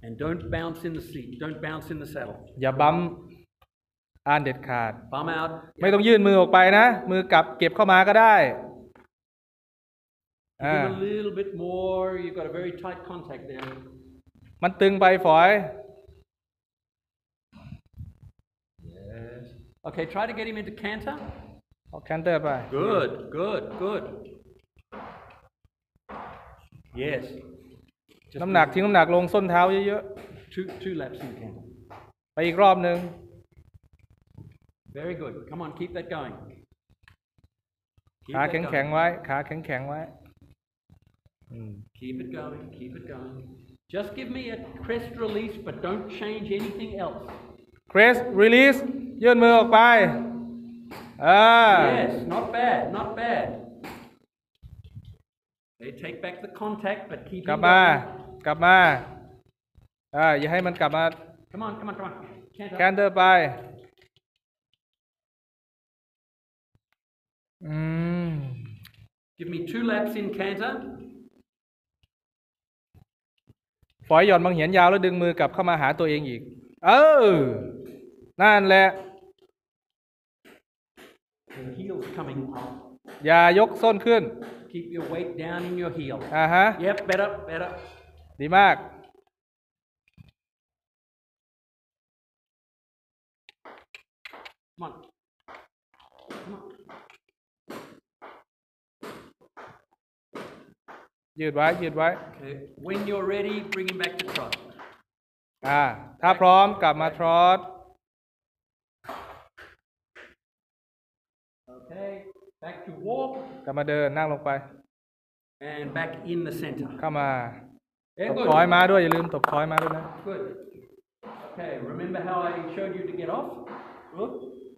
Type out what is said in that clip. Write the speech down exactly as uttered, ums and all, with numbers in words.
And don't bounce in the seat. Don't bounce in the saddle. อย่าบัมอ่านเด็ดขาด Bum out. ไม่ต้องยื่นมือออกไปนะมือกลับเก็บเข้ามาก็ได้ Give him a little bit more. You've got a very tight contact there. มันตึงไปฝอย Yes. Okay, try to get him into canter. ออกแคนเตอร์ไป Good, good, good. Yes. น้ำหนักทิ้งน้ำหนักลงส้นเท้าเยอะ Two two laps in canter. ๆไปอีกรอบหนึ่ง Very good. Come on, keep that going. Keep ขา that แข็ง going. แข็งไว้ขาแข็งแข็งไว้ Keep it going. Keep it going. Just give me a crest release, but don't change anything else. Crest release ยื่นมือออกไปอ่า Yes, not bad, not bad. They take back the contact, but keep กลับ it มา going. กลับมาอ่าอย่าให้มันกลับมา Come on, come on, come on. Canter. แคนเตอร์ไปอืม Give me two laps in canter. ฝอยหย่อนบางเหียนยาวแล้วดึงมือกลับเข้ามาหาตัวเองอีกเออนั่นแหละ The heel's coming up. อย่ายกส้นขึ้น Keep your weight down in your heel. อ่าฮะ Yep, better, better. ดีมาก Come on. Come on. ยืดไว้ยืดไว้ Okay. When you're ready, bring him back to trot. อ่าถ้าพร้อมกลับมาทรอต Okay. Back to walk กลับมาเดินนั่งลงไป and back in the center. เข้ามา Yeah, ตบ good. คอยมาด้วยอย่าลืมตบคอยมาด้วยนะ Good. Okay. Remember how I showed you to get off? Good.